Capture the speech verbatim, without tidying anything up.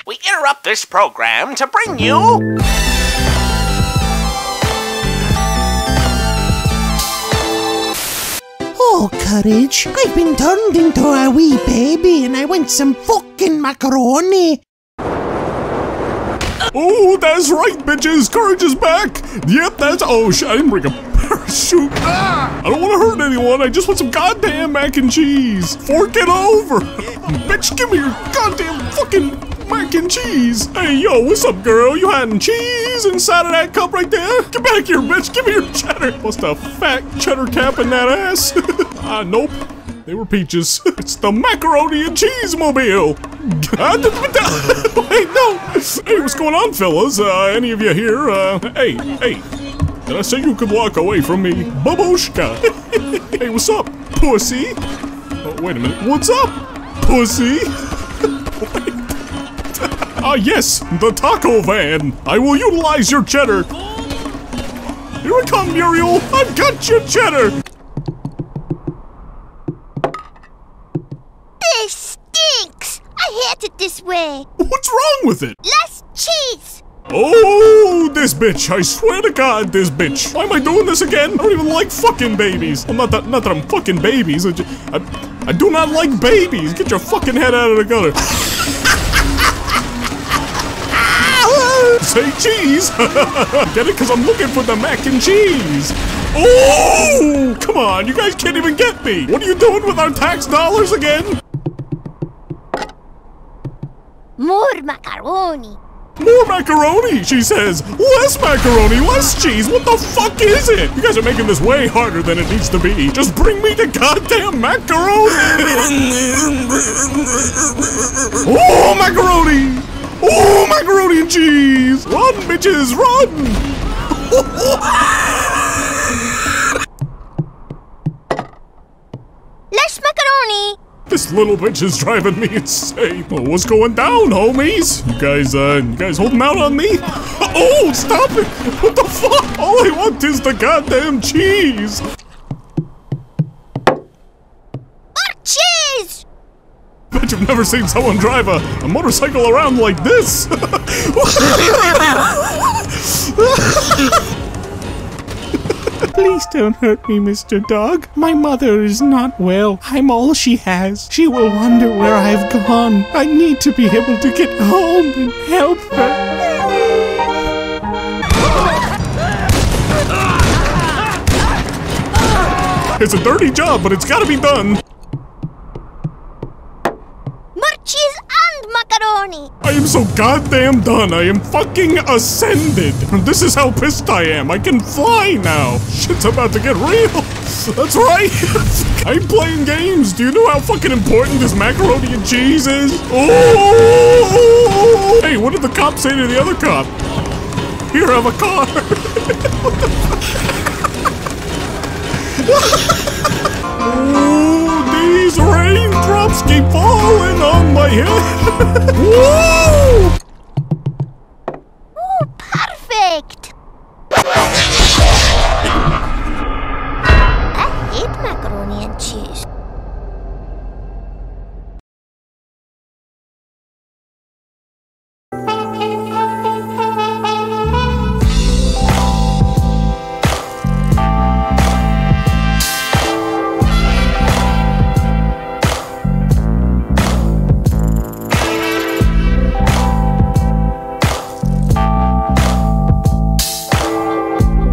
we interrupt this program to bring you... Oh, Courage, I've been turned into a wee baby and I want some fucking macaroni. Oh, that's right, bitches. Courage is back. Yep, that's... Oh, shit, I didn't bring a parachute. Ah, I don't want to hurt anyone. I just want some goddamn mac and cheese. Fork it over. Bitch, give me your goddamn fucking mac and cheese. Hey, yo, what's up, girl? You hiding cheese inside of that cup right there? Get back here, bitch. Give me your cheddar. What's the fat cheddar cap in that ass? Ah, uh, nope. They were peaches. It's the macaroni and cheese mobile. Wait, no. Hey, what's going on, fellas? Uh, any of you here? Uh, hey, hey. Did I say you could walk away from me? Babushka. Hey, what's up, pussy? Oh, wait a minute. What's up, pussy? Ah, yes, the taco van. I will utilize your cheddar. Here I come, Muriel. I've got your cheddar. This stinks. I hate it this way. What's wrong with it? Less cheese. Oh, this bitch. I swear to God, this bitch. Why am I doing this again? I don't even like fucking babies. Well, not that, not that I'm fucking babies. I, just, I, I do not like babies. Get your fucking head out of the gutter. Say cheese. Get it? Because I'm looking for the mac and cheese. Oh, come on. You guys can't even get me. What are you doing with our tax dollars again? More macaroni. More macaroni, she says. Less macaroni, less cheese. What the fuck is it? You guys are making this way harder than it needs to be. Just bring me the goddamn macaroni. Oh, macaroni. Oh, macaroni and cheese. Run, bitches, run. Less macaroni. This little bitch is driving me insane. Oh, what's going down, homies? You guys, uh, you guys holding out on me? Oh, stop it! What the fuck? All I want is the goddamn cheese. More cheese. Bet you've never seen someone drive a, a motorcycle around like this. Please don't hurt me, Mister Dog. My mother is not well. I'm all she has. She will wonder where I've gone. I need to be able to get home and help her. It's a dirty job, but it's gotta be done. More cheese and macaroni. I am so goddamn done. I am fucking ascended. This is how pissed I am. I can fly now. Shit's about to get real. That's right. I'm playing games. Do you know how fucking important this macaroni and cheese is? Oh! Hey, what did the cop say to the other cop? Here, have a car. What the fuck? Oh, these raindrops keep falling on my head. Whoa!